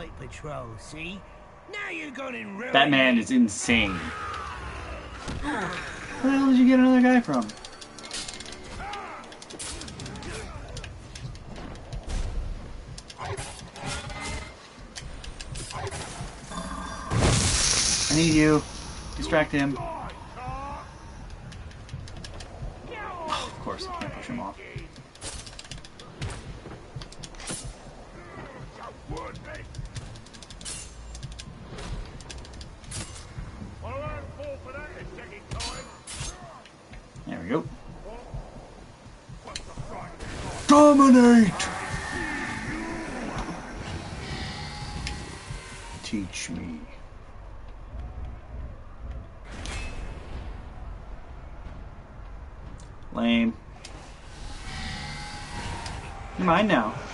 night patrol, see? Now you're going and ruining That man is insane. Where the hell did you get another guy from? I need you. Distract him. Oh, of course, I can't push him off. There we go. Dominate! Teach me. Lame. You're mine now.